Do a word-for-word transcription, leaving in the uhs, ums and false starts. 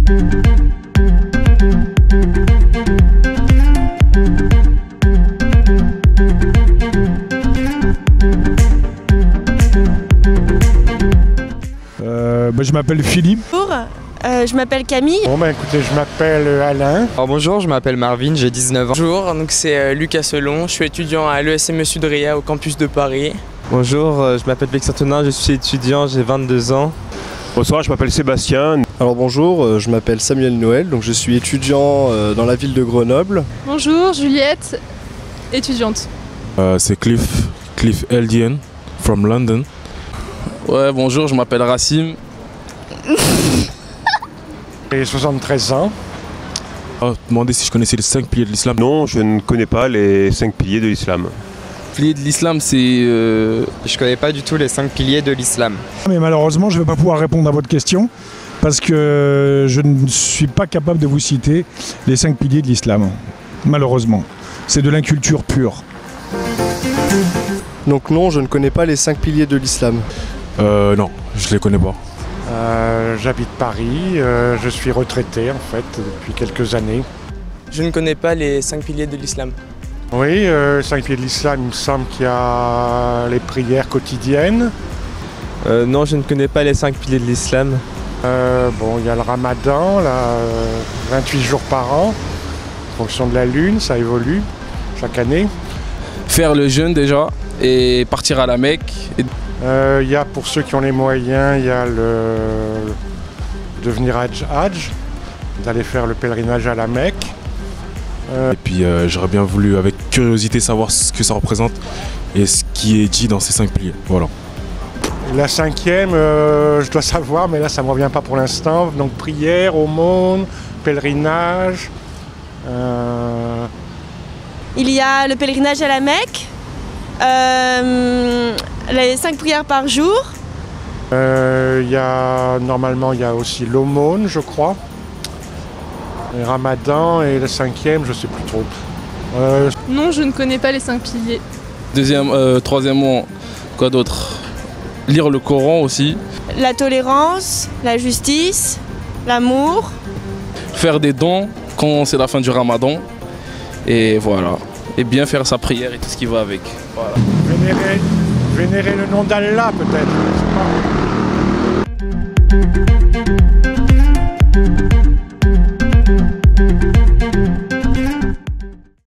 Euh, bah, je m'appelle Philippe. Bonjour, euh, je m'appelle Camille. Bon bah écoutez, je m'appelle Alain. Alors bonjour, je m'appelle Marvin, j'ai dix-neuf ans. Bonjour, donc c'est euh, Lucas Selon, je suis étudiant à l'E S M E Sud-Réa au campus de Paris. Bonjour, euh, je m'appelle Félix Antonin, je suis étudiant, j'ai vingt-deux ans. Bonsoir, je m'appelle Sébastien. Alors bonjour, euh, je m'appelle Samuel Noël, donc je suis étudiant euh, dans la ville de Grenoble. Bonjour, Juliette, étudiante. Euh, c'est Cliff, Cliff Eldian, from London. Ouais, bonjour, je m'appelle Racim. J'ai soixante-treize ans. Oh, demandez si je connaissais les cinq piliers de l'islam. Non, je ne connais pas les cinq piliers de l'islam. Piliers de l'islam, c'est... Euh... Je connais pas du tout les cinq piliers de l'islam. Mais malheureusement, je ne vais pas pouvoir répondre à votre question parce que je ne suis pas capable de vous citer les cinq piliers de l'islam. Malheureusement. C'est de l'inculture pure. Donc non, je ne connais pas les cinq piliers de l'islam. Euh, non, je les connais pas. Euh, J'habite Paris, euh, je suis retraité en fait depuis quelques années. Je ne connais pas les cinq piliers de l'islam. Oui, euh, cinq piliers de l'islam, il me semble qu'il y a les prières quotidiennes. Euh, non, je ne connais pas les cinq piliers de l'islam. Euh, bon, il y a le ramadan, là, euh, vingt-huit jours par an, en fonction de la lune, ça évolue chaque année. Faire le jeûne déjà et partir à la Mecque. Et... Euh, il y a pour ceux qui ont les moyens, il y a le devenir Hajj Hajj, d'aller faire le pèlerinage à la Mecque. Euh... Et puis euh, j'aurais bien voulu avec curiosité savoir ce que ça représente et ce qui est dit dans ces cinq piliers. Voilà. La cinquième, euh, je dois savoir, mais là ça ne me revient pas pour l'instant. Donc prière, aumône, pèlerinage. Euh... Il y a le pèlerinage à la Mecque, euh, les cinq prières par jour. Euh, il y a, normalement, il y a aussi l'aumône, je crois. Le ramadan et le cinquième, je ne sais plus trop. Euh... Non, je ne connais pas les cinq piliers. Deuxième, euh, troisièmement, quoi d'autre? Lire le Coran aussi. La tolérance, la justice, l'amour. Faire des dons quand c'est la fin du ramadan. Et voilà. Et bien faire sa prière et tout ce qui va avec. Voilà. Vénérer, vénérer le nom d'Allah peut-être, je sais pas.